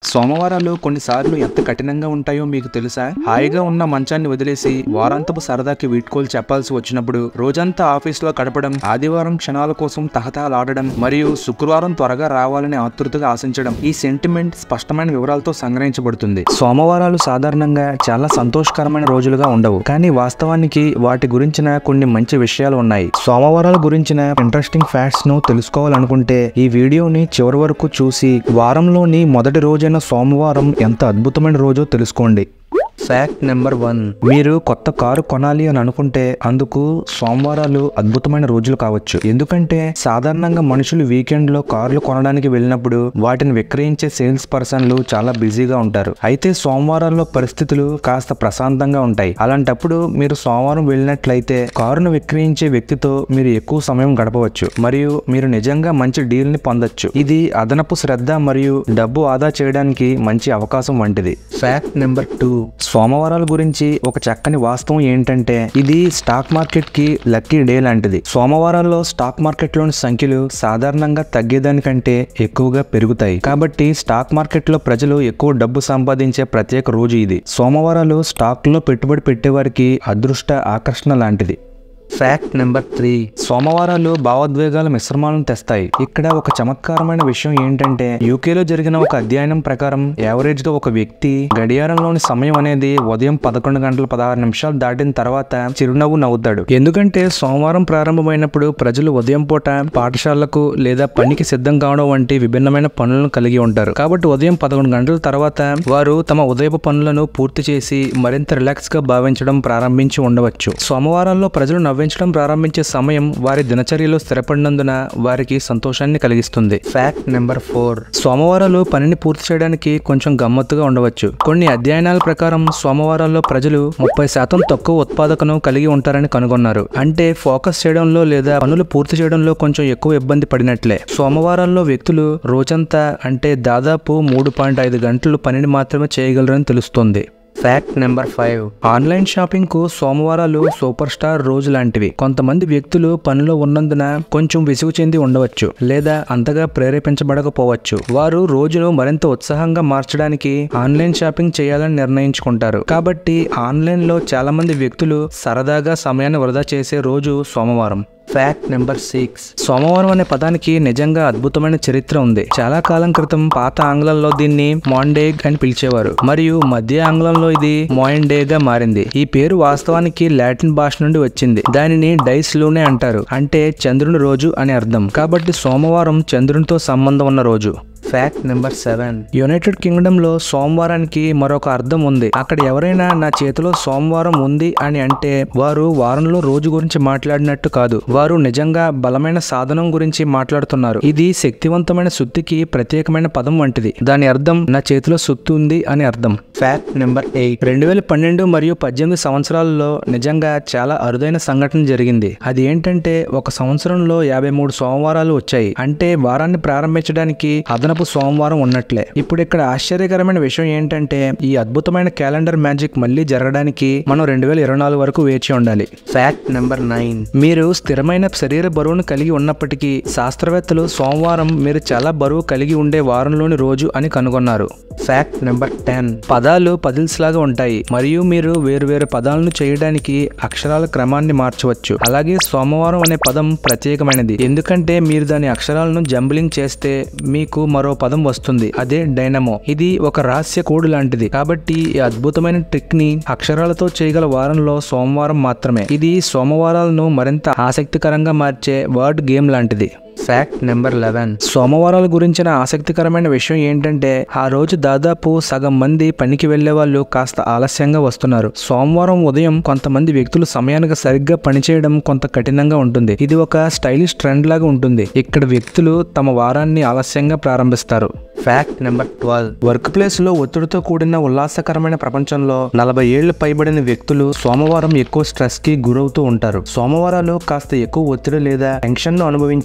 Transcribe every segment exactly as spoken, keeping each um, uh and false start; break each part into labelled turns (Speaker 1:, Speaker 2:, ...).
Speaker 1: సోమవారాలు కొన్నిసార్లు ఎంత కఠినంగా ఉంటాయో మీకు తెలుసా? హాయిగా ఉన్న మంచాన్ని వదిలేసి వారాంతపు సరదాకి వీడ్కోలు చెప్పాల్సి వచ్చినప్పుడు రోజంతా ఆఫీసులో గడపడం, ఆదివారం క్షణాల కోసం తహతహలాడడం మరియు శుక్రవారం త్వరగా రావాలని ఆతృతగా ఆశించడం, ఈ సెంటిమెంట్ స్పష్టమైన వివరాలతో సంగ్రహించబడుతుంది. సోమవారాలు సాధారణంగా చాలా సంతోషకరమైన రోజులుగా ఉండవు, కానీ వాస్తవానికి వాటి గురించిన కొన్ని మంచి విషయాలు ఉన్నాయి. సోమవారాల గురించిన ఇంట్రెస్టింగ్ ఫ్యాక్ట్స్ ను తెలుసుకోవాలనుకుంటే ఈ వీడియోని చివరి వరకు చూసి వారంలోని మొదటి రోజైన సోమవారం ఎంత అద్భుతమైన రోజో తెలుసుకోండి. ఫ్యాక్ట్ నెంబర్ వన్, మీరు కొత్త కారు కొనాలి అని అనుకుంటే అందుకు సోమవారాలు అద్భుతమైన రోజులు కావచ్చు. ఎందుకంటే సాధారణంగా మనుషులు వీకెండ్ లో కార్లు కొనడానికి వెళ్ళినప్పుడు వాటిని విక్రయించే సేల్స్ పర్సన్లు చాలా బిజీగా ఉంటారు. అయితే సోమవారాల్లో పరిస్థితులు కాస్త ప్రశాంతంగా ఉంటాయి. అలాంటప్పుడు మీరు సోమవారం వెళ్ళినట్లయితే కారును విక్రయించే వ్యక్తితో మీరు ఎక్కువ సమయం గడపవచ్చు మరియు మీరు నిజంగా మంచి డీల్ ని పొందొచ్చు. ఇది అదనపు శ్రద్ధ మరియు డబ్బు ఆదా చేయడానికి మంచి అవకాశం వంటిది. ఫ్యాక్ట్ నెంబర్ టూ, సోమవారాల గురించి ఒక చక్కని వాస్తవం ఏంటంటే ఇది స్టాక్ మార్కెట్ కి లక్కీ డే లాంటిది. సోమవారాల్లో స్టాక్ మార్కెట్ లోని సంఖ్యలు సాధారణంగా తగ్గేదానికంటే ఎక్కువగా పెరుగుతాయి. కాబట్టి స్టాక్ మార్కెట్ లో ప్రజలు ఎక్కువ డబ్బు సంపాదించే ప్రత్యేక రోజు ఇది. సోమవారాలు స్టాక్ లో పెట్టుబడి పెట్టేవారికి అదృష్ట ఆకర్షణ లాంటిది. ఫ్యాక్ట్ నెంబర్ త్రీ, సోమవారాలు భావోద్వేగాల మిశ్రమాలను తెస్తాయి. ఇక్కడ ఒక చమత్కారమైన విషయం ఏంటంటే యూకేలో జరిగిన ఒక అధ్యయనం ప్రకారం యావరేజ్ గా ఒక వ్యక్తి గడియారంలోని సమయం అనేది ఉదయం పదకొండు గంటల పదహారు నిమిషాలు దాటిన తర్వాత చిరునవ్వు నవ్వుతాడు. ఎందుకంటే సోమవారం ప్రారంభమైనప్పుడు ప్రజలు ఉదయం పూట పాఠశాలకు లేదా పనికి సిద్ధం కావడం వంటి విభిన్నమైన పనులను కలిగి ఉంటారు. కాబట్టి ఉదయం పదకొండు గంటల తర్వాత వారు తమ ఉదయపు పనులను పూర్తి చేసి మరింత రిలాక్స్ గా భావించడం ప్రారంభించి ఉండవచ్చు. సోమవారాల్లో ప్రజలు నవ్వించడం ప్రారంభించే సమయం వారి దినచర్యలో స్థిరపడినందున వారికి సంతోషాన్ని కలిగిస్తుంది. ఫ్యాక్ట్ నెంబర్ ఫోర్, సోమవారాలు పనిని పూర్తి చేయడానికి కొంచెం గమ్మత్తుగా ఉండవచ్చు. కొన్ని అధ్యయనాల ప్రకారం సోమవారాల్లో ప్రజలు ముప్పై శాతం తక్కువ ఉత్పాదకను కలిగి ఉంటారని కనుగొన్నారు. అంటే ఫోకస్ చేయడంలో లేదా పనులు పూర్తి చేయడంలో కొంచెం ఎక్కువ ఇబ్బంది పడినట్లే. సోమవారాల్లో వ్యక్తులు రోజంతా అంటే దాదాపు మూడు పాయింట్ ఐదు గంటలు పనిని మాత్రమే చేయగలరని తెలుస్తుంది. Fact number five, online shopping కు సోమవారాలు సూపర్ స్టార్ రోజు లాంటివి. కొంతమంది వ్యక్తులు పనిలో ఉన్నందున కొంచెం విసుగు చెంది ఉండవచ్చు లేదా అంతగా ప్రేరేపించబడకపోవచ్చు. వారు రోజును మరింత ఉత్సాహంగా మార్చడానికి ఆన్లైన్ షాపింగ్ చేయాలని నిర్ణయించుకుంటారు. కాబట్టి ఆన్లైన్ లో చాలా మంది వ్యక్తులు సరదాగా సమయాన్ని వృధా చేసే రోజు సోమవారం. ఫ్యాక్ట్ నెంబర్ సిక్స్, సోమవారం అనే పదానికి నిజంగా అద్భుతమైన చరిత్ర ఉంది. చాలా కాలం క్రితం పాత ఆంగ్లంలో దీన్ని మాండేగ్ అని పిలిచేవారు మరియు మధ్య ఆంగ్లంలో ఇది మాయిండే గా మారింది. ఈ పేరు వాస్తవానికి లాటిన్ భాష నుండి వచ్చింది. దానిని డైస్ లూనే అంటారు, అంటే చంద్రుని రోజు అని అర్థం. కాబట్టి సోమవారం చంద్రునితో సంబంధం ఉన్న రోజు. Fact number seven, United Kingdom లో సోమవారానికి మరొక అర్థం ఉంది. అక్కడ ఎవరైనా నా చేతిలో సోమవారం ఉంది అని అంటే వారు వారంలో రోజు గురించి మాట్లాడినట్టు కాదు, వారు నిజంగా బలమైన సాధనం గురించి మాట్లాడుతున్నారు. ఇది శక్తివంతమైన సుత్తికి ప్రత్యేకమైన పదం వంటిది. దాని అర్థం నా చేతిలో సుత్తి ఉంది అని అర్థం. ఫ్యాక్ట్ నెంబర్ ఎయిట్, రెండు వేల పన్నెండు మరియు పద్దెనిమిది సంవత్సరాలలో నిజంగా చాలా అరుదైన సంఘటన జరిగింది. అది ఏంటంటే ఒక సంవత్సరంలో యాభై మూడు సోమవారాలు వచ్చాయి. అంటే వారాన్ని ప్రారంభించడానికి అదనపు సోమవారం ఉన్నట్లే. ఇప్పుడు ఇక్కడ ఆశ్చర్యకరమైన విషయం ఏంటంటే ఈ అద్భుతమైన క్యాలెండర్ మ్యాజిక్ మళ్ళీ జరగడానికి మనం రెండు వేల ఇరవై నాలుగు వరకు వేచి ఉండాలి. ఫ్యాక్ట్ నెంబర్ నైన్, మీరు స్థిరమైన శరీర బరువును కలిగి ఉన్నప్పటికీ శాస్త్రవేత్తలు సోమవారం మీరు చాలా బరువు కలిగి ఉండే వారంలోని రోజు అని కనుగొన్నారు. ఫ్యాక్ట్ నెంబర్ టెన్, పదాలు పజిల్స్ లాగా ఉంటాయి మరియు మీరు వేరువేరు పదాలను చేయడానికి అక్షరాల క్రమాన్ని మార్చవచ్చు. అలాగే సోమవారం అనే పదం ప్రత్యేకమైనది, ఎందుకంటే మీరు దాని అక్షరాలను జంబ్లింగ్ చేస్తే మీకు మరో పదం వస్తుంది, అదే డైనమో. ఇది ఒక రహస్య కోడ్ లాంటిది. కాబట్టి ఈ అద్భుతమైన ట్రిక్ ని అక్షరాలతో చేయగల వారంలో సోమవారం మాత్రమే. ఇది సోమవారాలను మరింత ఆసక్తికరంగా మార్చే వర్డ్ గేమ్ లాంటిది. ఫ్యాక్ట్ నెంబర్ లెవెన్, సోమవారాల గురించిన ఆసక్తికరమైన విషయం ఏంటంటే ఆ రోజు దాదాపు సగం మంది పనికి వెళ్లే వాళ్ళు కాస్త ఆలస్యంగా వస్తున్నారు. సోమవారం ఉదయం కొంతమంది వ్యక్తులు సమయానికి సరిగ్గా పనిచేయడం కొంత కఠినంగా ఉంటుంది. ఇది ఒక స్టైలిష్ ట్రెండ్ లాగా ఉంటుంది. ఇక్కడ వ్యక్తులు తమ వారాన్ని ఆలస్యంగా ప్రారంభిస్తారు. Fact number twelve, workplace లో ఒత్తిడితో కూడిన ఉల్లాసకరమైన ప్రపంచంలో నలభై ఏళ్లు పైబడిన వ్యక్తులు సోమవారం ఎక్కువ స్ట్రెస్ కి గురవుతూ ఉంటారు. సోమవారాలు కాస్త ఎక్కువ ఒత్తిడి లేదా టెన్షన్ ను అనుభవించే ప్రతి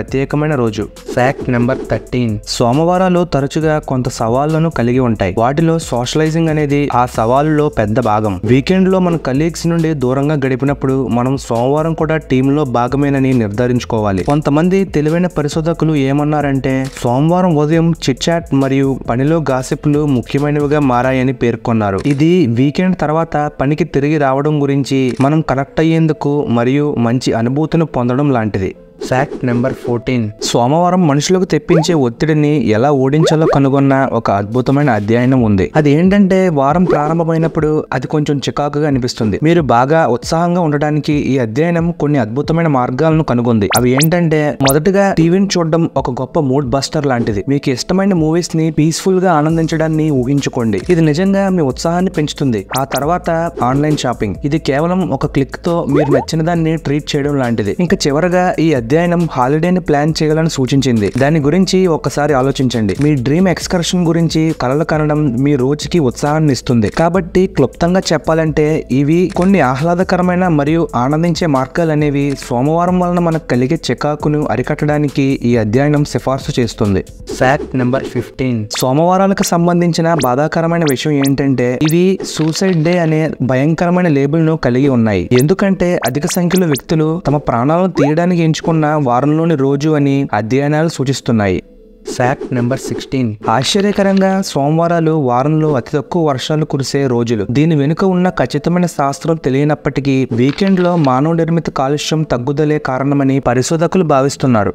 Speaker 1: ప్రత్యేకమైన రోజు. Fact number thirteen. సోమవారాలు తరచుగా కొంత సవాళ్లను కలిగి ఉంటాయి. వాటిలో సోషలైజింగ్ అనేది ఆ సవాలులో పెద్ద భాగం. వీకెండ్ లో మన కలీగ్స్ నుండి దూరంగా గడిపినప్పుడు మనం సోమవారం కూడా టీంలో భాగమేనని నిర్ధారించుకోవాలి. కొంతమంది తెలివైన పరిశోధకులు ఏమన్నారంటే సోమవారం ఉదయం చిట్ చాట్ మరియు పనిలో గాసిప్లు ముఖ్యమైనవిగా మారాయని పేర్కొన్నారు. ఇది వీకెండ్ తర్వాత పనికి తిరిగి రావడం గురించి మనం కనెక్ట్ అయ్యేందుకు మరియు మంచి అనుభూతిని పొందడం లాంటిది. Fact number fourteen. సోమవారం మనుషులకు తెప్పించే ఒత్తిడిని ఎలా ఓడించాలో కనుగొన్న ఒక అద్భుతమైన అధ్యయనం ఉంది. అది ఏంటంటే వారం ప్రారంభమైనప్పుడు అది కొంచెం చికాకుగా అనిపిస్తుంది. మీరు బాగా ఉత్సాహంగా ఉండడానికి ఈ అధ్యయనం కొన్ని అద్భుతమైన మార్గాలను కనుగొంది. అవి ఏంటంటే మొదటగా టీవీని చూడడం ఒక గొప్ప మూడ్ బస్టర్ లాంటిది. మీకు ఇష్టమైన మూవీస్ ని పీస్ఫుల్ గా ఆనందించడాన్ని ఊహించుకోండి. ఇది నిజంగా మీ ఉత్సాహాన్ని పెంచుతుంది. ఆ తర్వాత ఆన్లైన్ షాపింగ్. ఇది కేవలం ఒక క్లిక్ తో మీరు నచ్చిన దాన్ని ట్రీట్ చేయడం లాంటిది. ఇంకా చివరగా ఈ అధ్యయనం హాలిడేని ప్లాన్ చేయాలని సూచించింది. దాని గురించి ఒకసారి ఆలోచించండి. మీ డ్రీమ్ ఎక్స్కర్షన్ గురించి కలలు కనడం మీ రోజుకి ఉత్సాహాన్ని ఇస్తుంది. కాబట్టి క్లుప్తంగా చెప్పాలంటే ఇవి కొన్ని ఆహ్లాదకరమైన మరియు ఆనందించే మార్గాలు అనేవి సోమవారం వలన మనకు కలిగే చికాకును అరికట్టడానికి ఈ అధ్యయనం సిఫార్సు చేస్తుంది. Fact number fifteen. సోమవారాలకు సంబంధించిన బాధాకరమైన విషయం ఏంటంటే ఇవి సూసైడ్ డే అనే భయంకరమైన లేబుల్ ను కలిగి ఉన్నాయి. ఎందుకంటే అధిక సంఖ్యలో వ్యక్తులు తమ ప్రాణాలను తీయడానికి ఎంచుకున్న వారంలోని రోజు అని అధ్యయనాలు సూచిస్తున్నాయి. Fact number sixteen. ఆశ్చర్యకరంగా సోమవారాలు వారంలో అతి తక్కువ వర్షాలు కురిసే రోజులు. దీని వెనుక ఉన్న ఖచ్చితమైన శాస్త్రం తెలియనప్పటికీ వీకెండ్ లో మానవ నిర్మిత కాలుష్యం తగ్గుదలే కారణమని పరిశోధకులు భావిస్తున్నారు.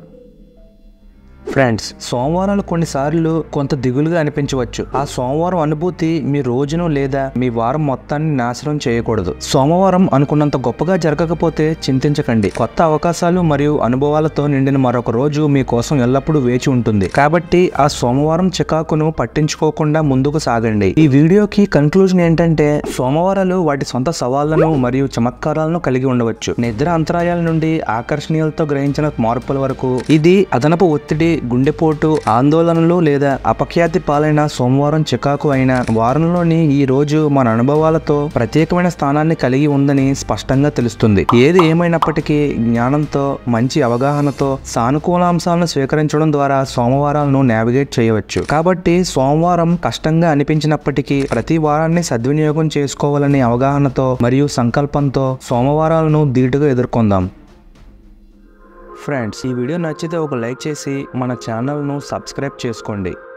Speaker 1: ఫ్రెండ్స్, సోమవారాలు కొన్నిసార్లు కొంత దిగులుగా అనిపించవచ్చు. ఆ సోమవారం అనుభూతి మీ రోజును లేదా మీ వారం మొత్తాన్ని నాశనం చేయకూడదు. సోమవారం అనుకున్నంత గొప్పగా జరగకపోతే చింతించకండి. కొత్త అవకాశాలు మరియు అనుభవాలతో నిండిన మరొక రోజు మీకోసం ఎల్లప్పుడూ వేచి ఉంటుంది. కాబట్టి ఆ సోమవారం చికాకును పట్టించుకోకుండా ముందుకు సాగండి. ఈ వీడియోకి కన్క్లూజన్ ఏంటంటే సోమవారాలు వాటి సొంత సవాళ్లను మరియు చమత్కారాలను కలిగి ఉండవచ్చు. నిద్ర అంతరాయాల నుండి ఆకర్షణీయాలతో గ్రహించిన మార్పుల వరకు. ఇది అదనపు ఒత్తిడి, గుండెపోటు, ఆందోళనలు లేదా అపఖ్యాతి పాలైన సోమవారం చికాకు అయిన వారంలోని ఈ రోజు మన అనుభవాలతో ప్రత్యేకమైన స్థానాన్ని కలిగి ఉందని స్పష్టంగా తెలుస్తుంది. ఏది ఏమైనప్పటికీ జ్ఞానంతో, మంచి అవగాహనతో, సానుకూలాంశాలను స్వీకరించడం ద్వారా సోమవారాలను నావిగేట్ చేయవచ్చు. కాబట్టి సోమవారం కష్టంగా అనిపించినప్పటికీ ప్రతి వారాన్ని సద్వినియోగం చేసుకోవాలనే అవగాహనతో మరియు సంకల్పంతో సోమవారాలను ధీటుగా ఎదుర్కొందాం. ఫ్రెండ్స్, ఈ వీడియో నచ్చితే ఒక లైక్ చేసి మన ఛానల్ను సబ్స్క్రైబ్ చేసుకోండి.